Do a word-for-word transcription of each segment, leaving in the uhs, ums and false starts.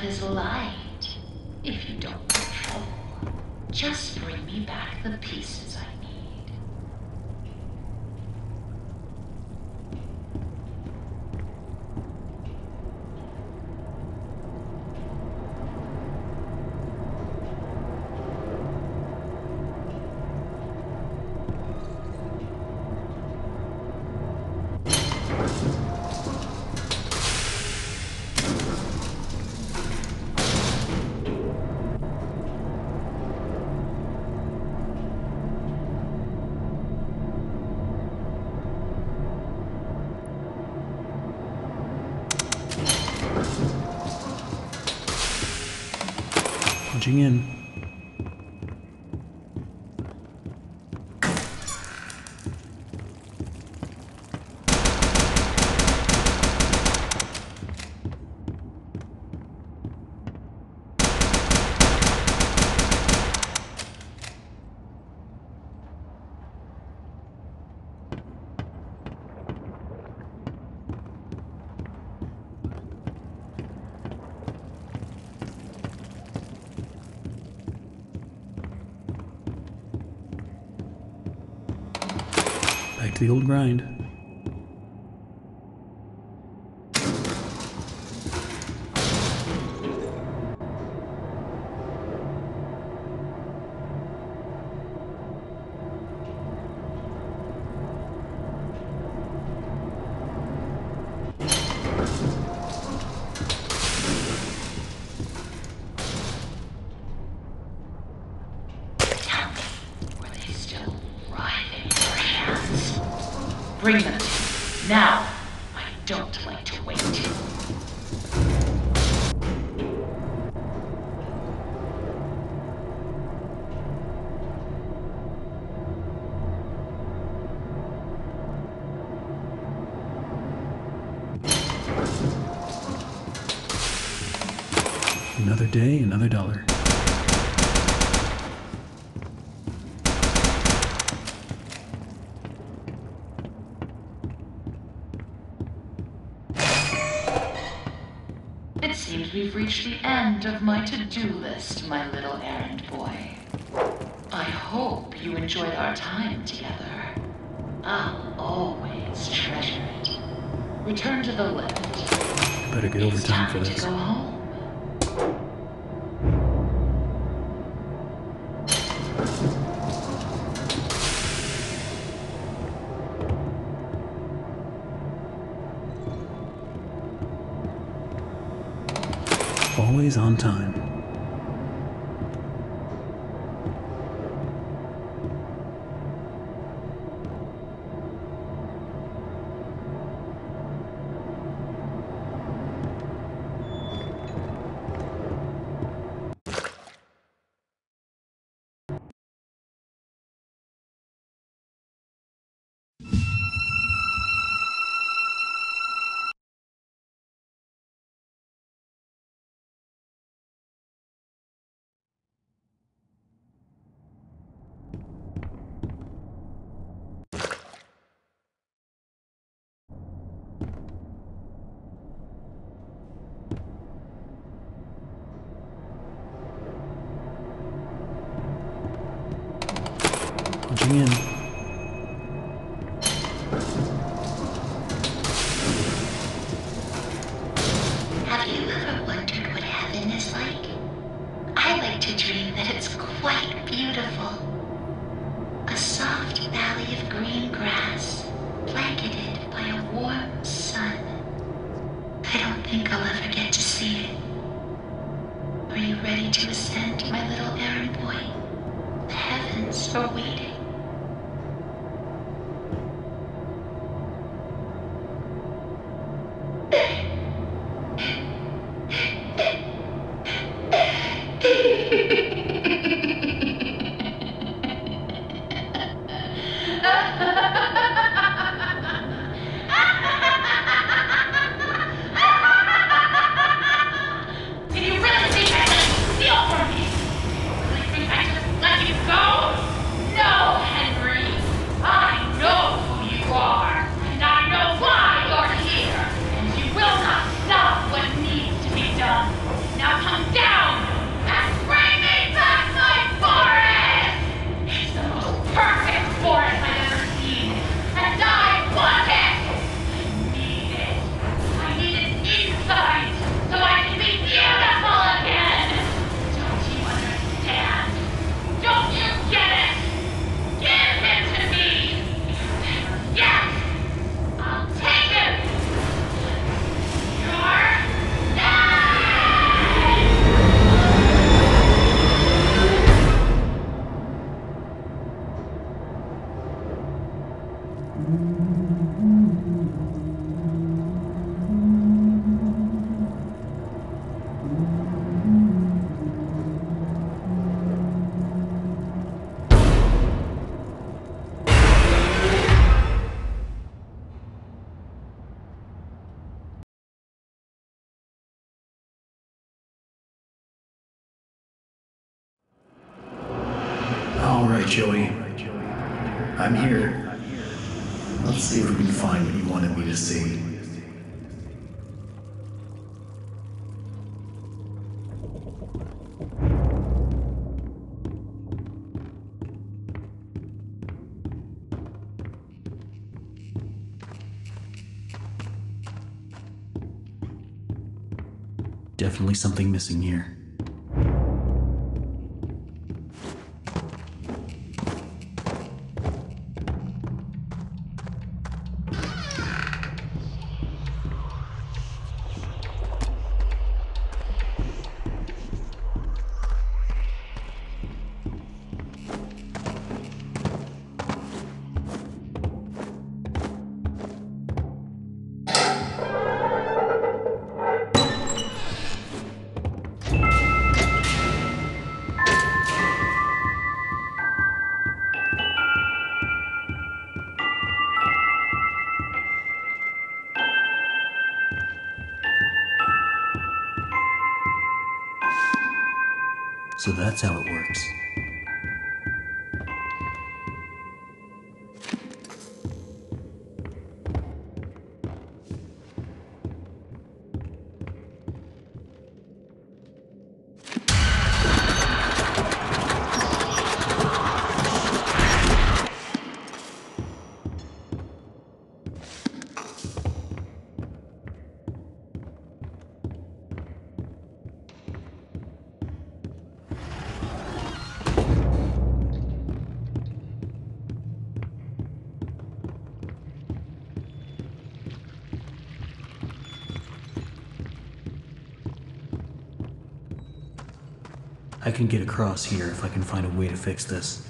as light. If you don't want trouble, just bring me back the pieces I need. Punching in. Back to the old grind. Bring them to me. Now! I don't like to wait. Another day, another dollar. It seems we've reached the end of my to-do list, my little errand boy. I hope you enjoyed our time together. I'll always treasure it. Return to the lift. Better get overtime for this. It's time to go home. Always on time. Punching in. Have you ever wondered what heaven is like? I like to dream that it's quite beautiful. A soft valley of green grass, blanketed by a warm sun. I don't think I'll ever get to see it. Are you ready to ascend, my little errand boy? The heavens are waiting. Now All right, Joey. I'm here. Let's see if we can find what you wanted me to see. Definitely something missing here. So that's how it works. I can get across here if I can find a way to fix this.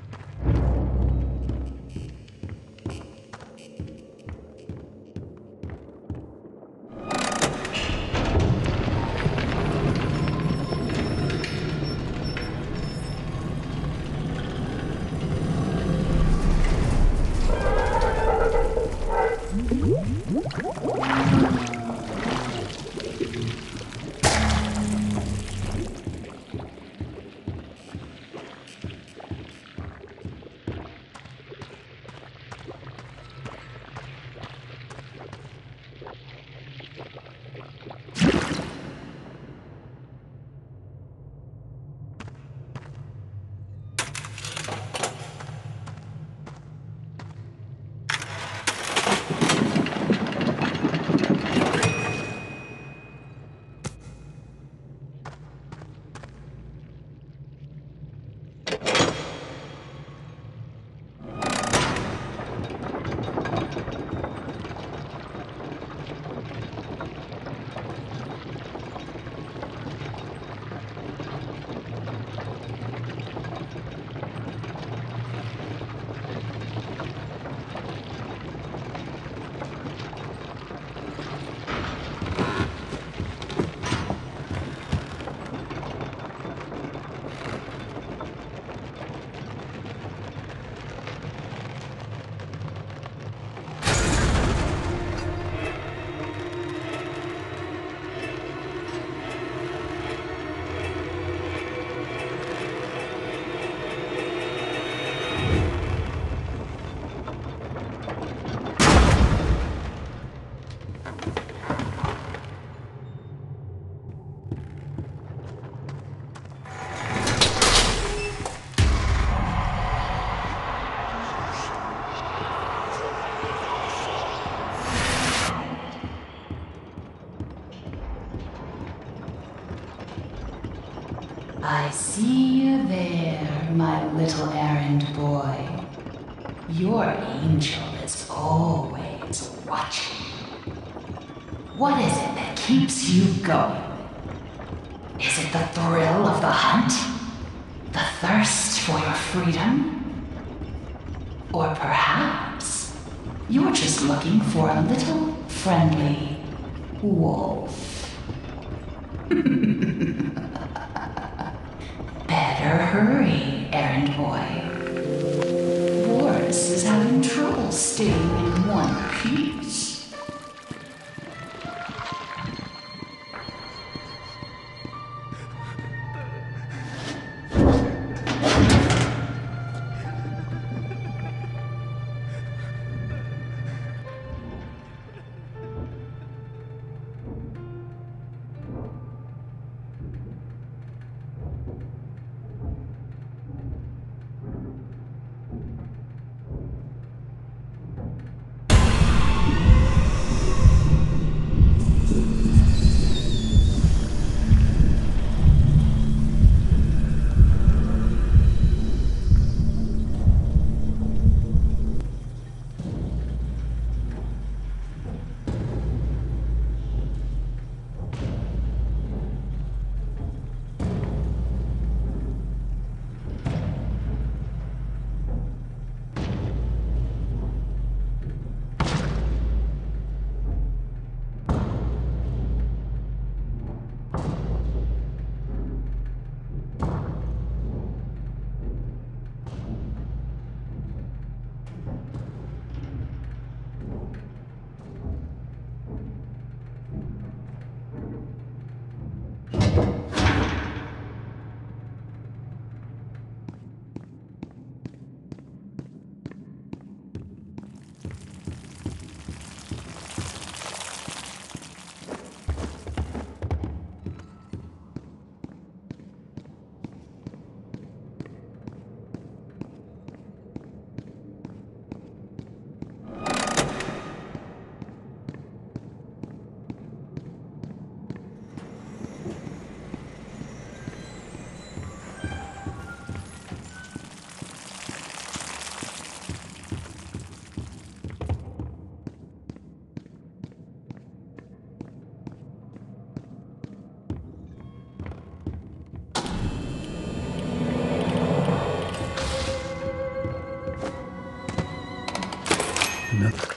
I see you there, my little errand boy. Your angel is always watching. What is it that keeps you going? Is it the thrill of the hunt? The thirst for your freedom? Or perhaps you're just looking for a little friendly wolf? Better hurry, errand boy. Boris is having trouble staying in one piece. Nothing.